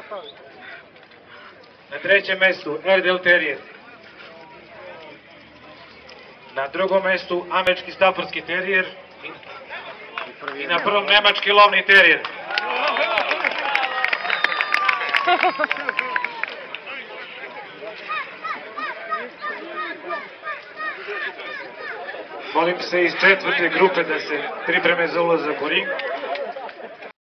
Na trećem mestu Erdel Terrier. Na drugom mestu američki staforski terijer i na prvom nemački lovni terijer. Molim se iz četvrte grupe da se pripreme za ulazak u ring.